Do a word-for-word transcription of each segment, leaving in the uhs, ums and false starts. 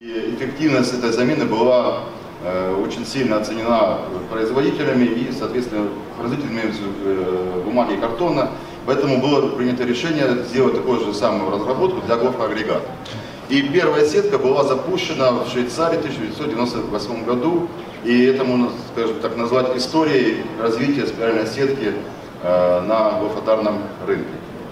Эффективность этой замены была э, очень сильно оценена производителями и, соответственно, производителями э, бумаги и картона. Поэтому было принято решение сделать такую же самую разработку для гофроагрегата. И первая сетка была запущена в Швейцарии в тысяча девятьсот девяносто восьмом году. И это можно, скажем так, назвать историей развития спиральной сетки э, на гофротарном рынке.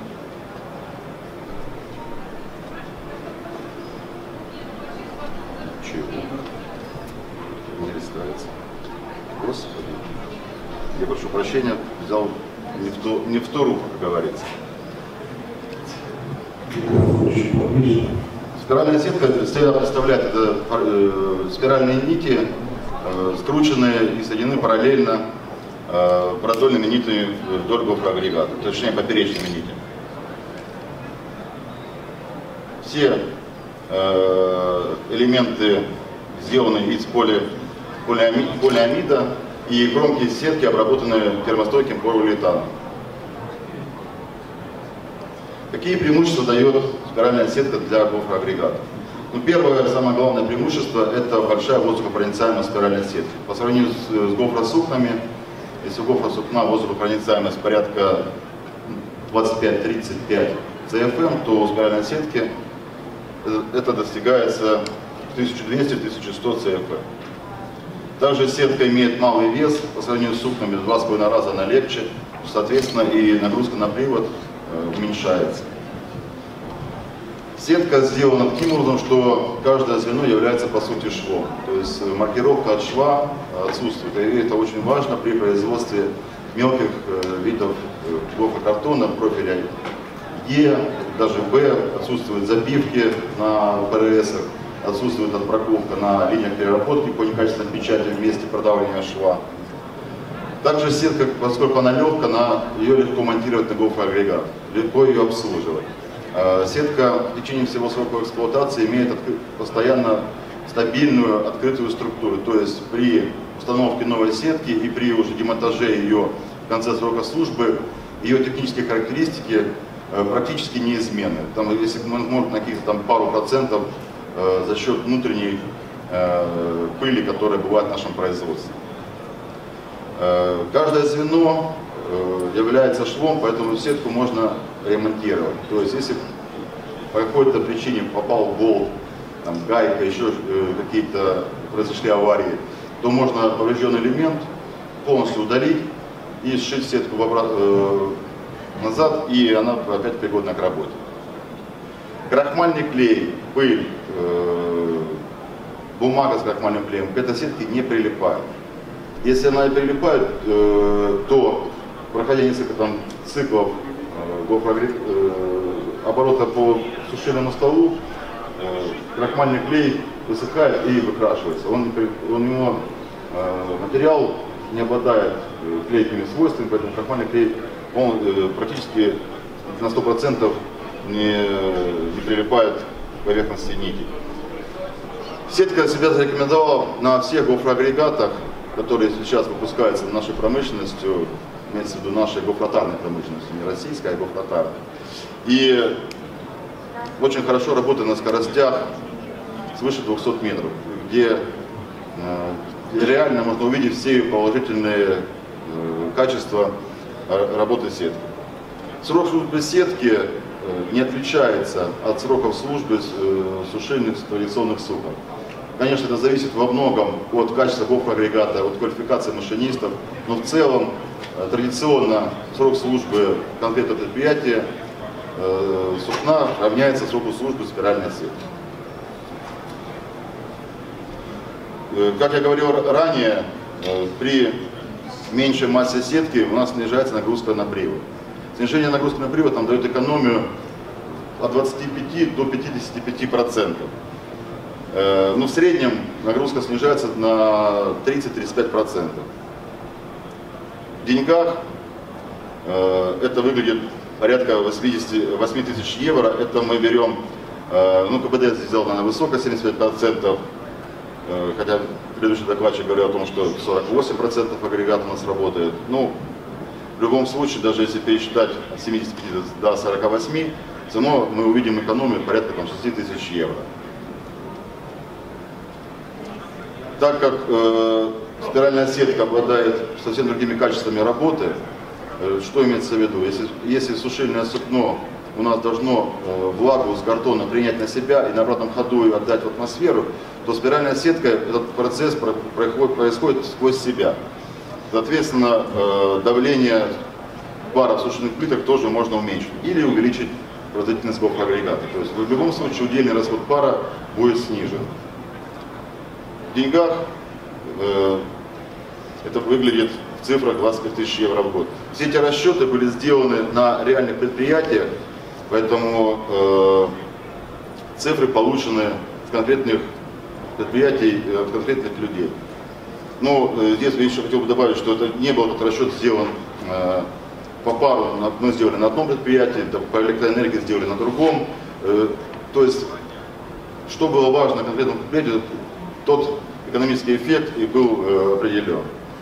Не листается. Господи. Я прошу прощения, взял не в ту, не в ту руку, как говорится. Спиральная сетка себя представляет это э, спиральные нити, э, скрученные и соединены параллельно э, продольными нитями вдоль гофроагрегата, точнее поперечными нитями. Все э, элементы сделаны из поли, полиами, полиамида, и кромки сетки обработаны термостойким полиуретаном. Какие преимущества дает спиральная сетка для гофроагрегата? Ну, первое, самое главное преимущество – это большая воздухопроницаемость спиральной сетки. По сравнению с, с гофросукнами, если у гофросукна воздухопроницаемость порядка двадцать пять — тридцать пять си эф эм, то у спиральной сетки это достигается тысяча двести — тысяча сто си эф эм. Также сетка имеет малый вес, по сравнению с сукнами в два с половиной раза она легче, соответственно и нагрузка на привод э, уменьшается. Сетка сделана таким образом, что каждое звено является по сути швом, то есть маркировка от шва отсутствует, и это очень важно при производстве мелких э, видов э, гофрокартона профиля Е, даже Б, отсутствуют забивки на ПРСах, отсутствует отбраковка на линиях переработки по некачественной печати в месте продавливания шва. Также сетка, поскольку она легкая, она, ее легко монтировать на гофроагрегат, легко ее обслуживать. Сетка в течение всего срока эксплуатации имеет постоянно стабильную открытую структуру, то есть при установке новой сетки и при уже демонтаже ее в конце срока службы, ее технические характеристики практически неизменны. Там, если может на каких-то там пару процентов э, за счет внутренней э, пыли, которая бывает в нашем производстве. Э, каждое звено э, является швом, поэтому сетку можно ремонтировать. То есть, если по какой-то причине попал болт, там, гайка, еще э, какие-то произошли аварии, то можно поврежденный элемент полностью удалить и сшить сетку в обратно, э, назад, и она опять пригодна к работе. Крахмальный клей, пыль, э, бумага с крахмальным клеем к этой сетке не прилипает. Если она и прилипает, э, то, проходя несколько там, циклов э, гофроагрегата, э, оборота по сушильному столу, э, крахмальный клей высыхает и выкрашивается. Он, у него э, материал не обладает э, клейкими свойствами, поэтому крахмальный клей он э, практически на сто процентов не, не прилипает к поверхности нити. Сетка себя зарекомендовала на всех гофроагрегатах, которые сейчас выпускаются нашей промышленностью, имеется в виду нашей гофротарной промышленностью, не российская, а гофротарная. И очень хорошо работает на скоростях свыше двухсот метров, где э, реально можно увидеть все положительные э, качества работы сетки. Срок службы сетки не отличается от сроков службы сушильных традиционных сукон. Конечно, это зависит во многом от качества гофроагрегата, от квалификации машинистов, но в целом традиционно срок службы конкретного предприятия сукна равняется сроку службы спиральной сетки. Как я говорил ранее, при меньшей массе сетки у нас снижается нагрузка на привод. Снижение нагрузки на привод нам дает экономию от двадцати пяти до пятидесяти пяти процентов. Но в среднем нагрузка снижается на тридцать — тридцать пять процентов. В деньгах это выглядит порядка восьми тысяч евро. Это мы берем, ну КПД сделано на высоко, семьдесят пять процентов. Хотя предыдущий докладчик говорил о том, что сорок восемь процентов агрегата у нас работает. Ну, в любом случае, даже если пересчитать от семидесяти пяти до сорока восьми, все равно мы увидим экономию порядка там, шести тысяч евро. Так как э, спиральная сетка обладает совсем другими качествами работы, э, что имеется в виду? Если, если сушильное сукно у нас должно э, влагу с картона принять на себя и на обратном ходу ее отдать в атмосферу, то спиральная сетка, этот процесс происходит, происходит сквозь себя. Соответственно, э, давление пара в сушильных плитах тоже можно уменьшить или увеличить производительность гофроагрегата. То есть в любом случае удельный расход пара будет снижен. В деньгах э, это выглядит в цифрах двадцать пять тысяч евро в год. Все эти расчеты были сделаны на реальных предприятиях, поэтому э, цифры получены с конкретных предприятий, от конкретных людей. Но э, здесь я еще хотел бы добавить, что это не был этот расчет сделан э, по пару, мы сделали на одном предприятии, по электроэнергии сделали на другом. Э, то есть, что было важно конкретному предприятию, тот экономический эффект и был э, определен.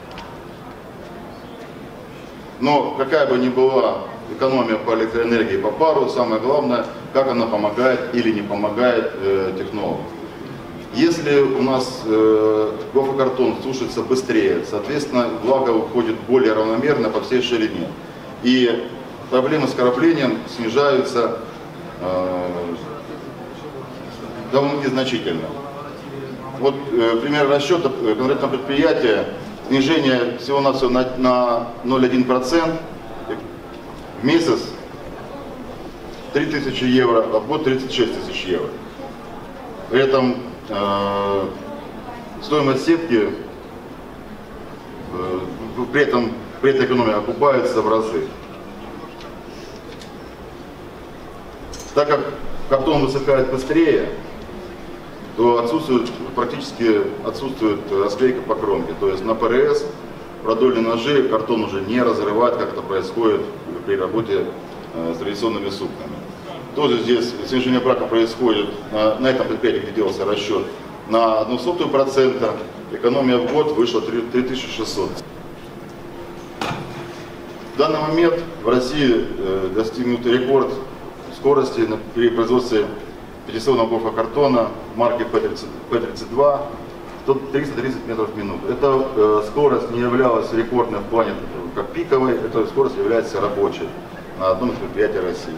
Но какая бы ни была экономия по электроэнергии, по пару, самое главное, как она помогает или не помогает э, технологу. Если у нас э, гофрокартон сушится быстрее, соответственно, влага уходит более равномерно по всей ширине. И проблемы с краплением снижаются э, довольно значительно. Вот э, пример расчета конкретного предприятия, снижение всего-навсего на, на ноль целых одна десятая процента в месяц три тысячи евро, а в год тридцать шесть тысяч евро. При этом э, стоимость сетки, э, при этом при этой экономии окупается в разы. Так как картон высыхает быстрее, то отсутствует, практически отсутствует расклейка по кромке. То есть на ПРС продольные ножи картон уже не разрывает, как это происходит при работе э, с традиционными сукнами. Тоже здесь снижение брака происходит на, на этом предприятии, где делался расчет, на одну сотую процента. Экономия в год вышла три тысячи шестьсот. В данный момент в России э, достигнут рекорд скорости при производстве пятислойного гофрокартона марки П тридцать два, триста тридцать метров в минуту. Эта э, скорость не являлась рекордной в плане как пиковой, эта скорость является рабочей на одном из предприятий России.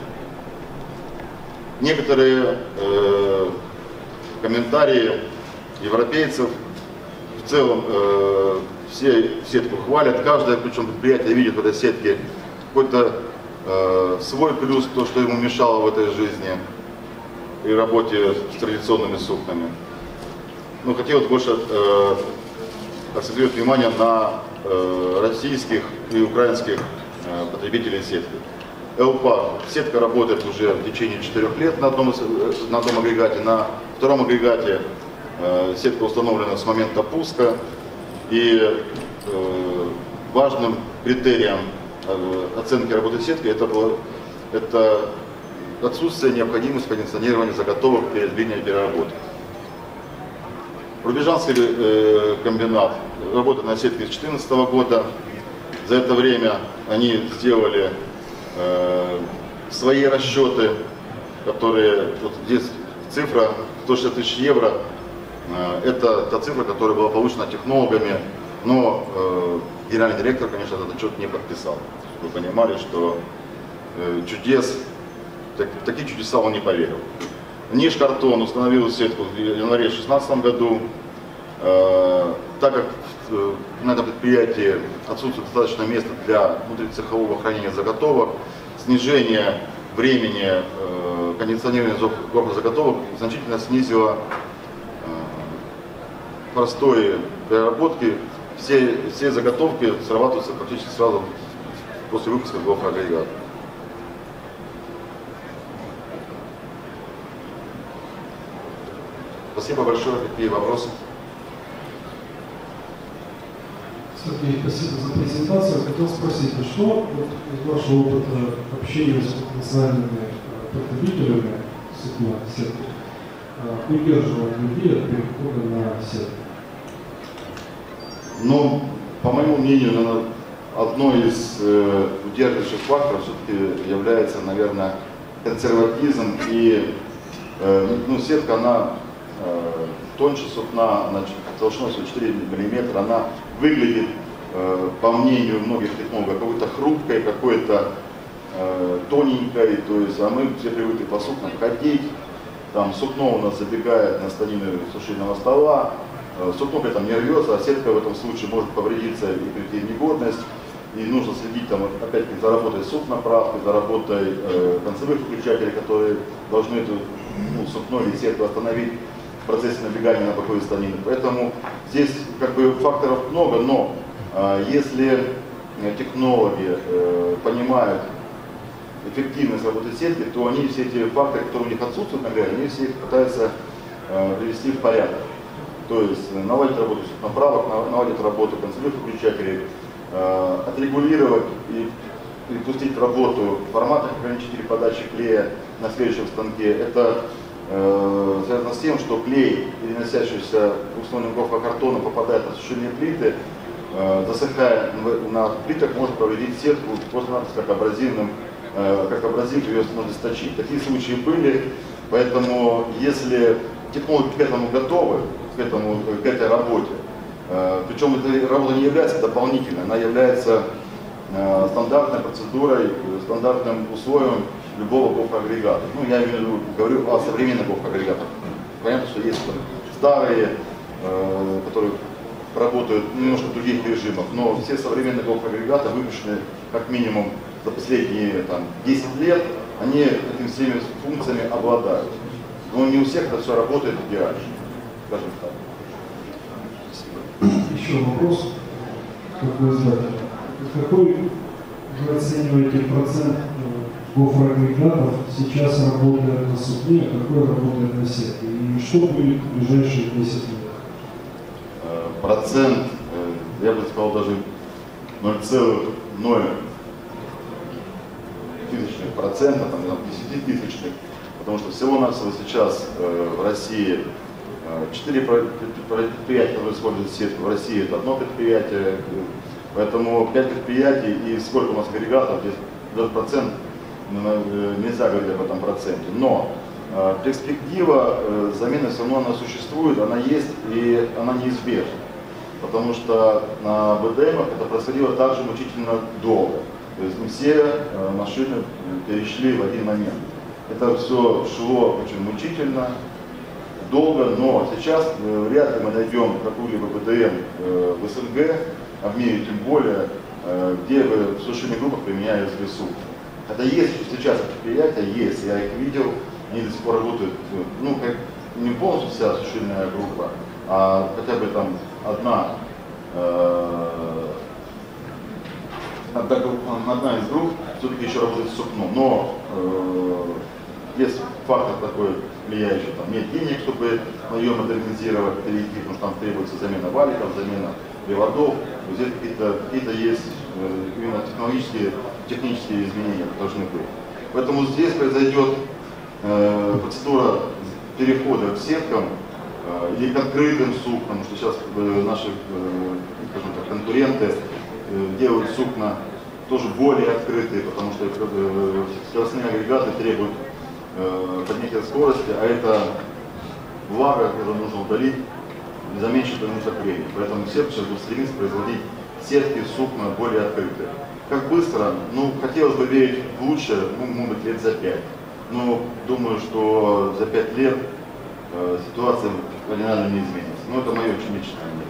Некоторые э, комментарии европейцев в целом э, все сетку хвалят, каждое причем предприятие видит в этой сетке какой-то э, свой плюс, то, что ему мешало в этой жизни при работе с традиционными сукнами. Но хотелось больше э, акцентировать внимание на э, российских и украинских э, потребителей сетки. ЛПА. Сетка работает уже в течение четырёх лет на одном, на одном агрегате. На втором агрегате э, сетка установлена с момента пуска. И э, важным критерием э, оценки работы сетки это, было, это отсутствие необходимости кондиционирования заготовок перед линией переработки. Рубежанский э, комбинат работает на сетке с две тысячи четырнадцатого года. За это время они сделали э, свои расчеты, которые, вот здесь цифра сто шестьдесят тысяч евро, э, это та цифра, которая была получена технологами, но э, генеральный директор, конечно, этот отчет не подписал. Вы понимали, что э, чудес, так, такие чудеса он не поверил. Ниш-картон установил сетку в январе две тысячи шестнадцатом году. Э, так как э, на этом предприятии отсутствует достаточно места для внутрицехового хранения заготовок, снижение времени э, кондиционирования заготовок значительно снизило э, простой переработки. Все, все заготовки срабатываются практически сразу после выпуска гофроагрегата. Спасибо большое. Какие вопросы? Сергей, спасибо за презентацию. Хотел спросить, а что вот, из вашего опыта общения с потенциальными потребителями сетной сетки удерживает людей от перехода на сетку? Ну, по моему мнению, наверное, одной из э, удерживающих факторов все-таки является, наверное, консерватизм и э, ну, сетка, она э, тоньше сукна, она толщиной всего четыре миллиметра, она выглядит, э, по мнению многих технологов, какой-то хрупкой, какой-то э, тоненькой, то есть, а мы все привыкли по сукнам ходить, там сукно у нас забегает на станины сушильного стола, э, сукно при этом не рвется, а сетка в этом случае может повредиться и прийти в негодность. И нужно следить там, опять-таки, за работой сукноправки, за работой э, концевых выключателей, которые должны эту ну, сукно или сетку остановить в процессе набегания на боковые станины. Поэтому здесь как бы факторов много, но э, если технологи э, понимают эффективность работы сетки, то они все эти факторы, которые у них отсутствуют, наверное, они все их пытаются э, привести в порядок. То есть наладить работу сукноправок, наладить работу концевых выключателей, отрегулировать и, и пустить в работу форматных ограничителей подачи клея на следующем станке. Это э, связано с тем, что клей, переносящийся двухслойным гофрокартоном, попадает на сушильные плиты, э, засыхая на плитах, может повредить сетку просто-напросто как абразивным, э, как абразив ее можно сточить. Такие случаи были, поэтому если технологи к этому готовы, к, этому, к этой работе, причем эта работа не является дополнительной, она является э, стандартной процедурой, стандартным условием любого гофроагрегата. Ну, я имею в виду, говорю о современных гофроагрегатах. Понятно, что есть там, старые, э, которые работают в немножко других режимах, но все современные гофроагрегаты, выпущенные как минимум за последние там, десять лет, они этими всеми функциями обладают. Но не у всех это все работает идеально, скажем так. Еще вопрос, как вы знаете, какой вы оцениваете процент гофроагрегатов сейчас работает на сукне, а какой работает на сетке? И что будет в ближайшие десять лет? Процент, я бы сказал, даже ноль целых ноль тысячных процента, там, десятитысячных, потому что всего-навсего сейчас в России четыре предприятия, которые используют сетку, в России это одно предприятие, поэтому пять предприятий и сколько у нас агрегатов, здесь этот процент, нельзя говорить об этом проценте. Но э, перспектива э, замены все равно она существует, она есть и она неизбежна. Потому что на бэ дэ эмах это происходило также мучительно долго. То есть не все э, машины перешли в один момент. Это все шло очень мучительно, долго, но сейчас э, вряд ли мы найдем какую-либо бэ дэ эм э, в эс эн гэ, а в мире тем более, э, где бы в сушильных группах применялись сукна. Это есть сейчас предприятия, есть, я их видел, они до сих пор работают, ну, как не полностью вся сушильная группа, а хотя бы там одна, э, одна, одна из групп все-таки еще работает с сукном, но э, есть фактор такой влияющий, там нет денег, чтобы ее модернизировать, перейти, потому что там требуется замена валиков, замена приводов, здесь какие-то какие есть э, именно технологические, технические изменения должны быть. Поэтому здесь произойдет э, процедура перехода к сеткам э, или к открытым сукнам, что сейчас как бы, наши э, скажем так, конкуренты э, делают сукна тоже более открытые, потому что э, скоростные агрегаты требуют э, поднятия скорости, а это влага, которую нужно удалить за меньший промежуток времени. Поэтому все сейчас будут стремиться производить сетки, сукна более открытые. Как быстро? Ну, хотелось бы верить в лучшее, ну, может быть, лет за пять. Но думаю, что за пять лет э, ситуация кардинально не изменится. Но это мое очень личное мнение.